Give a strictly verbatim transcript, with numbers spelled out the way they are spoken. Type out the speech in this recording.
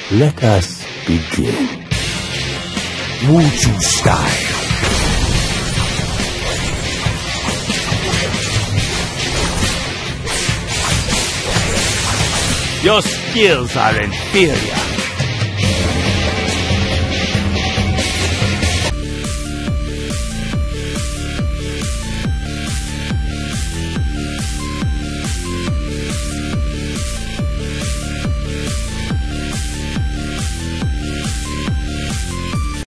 Let us begin. Wujuu style. Your skills are inferior.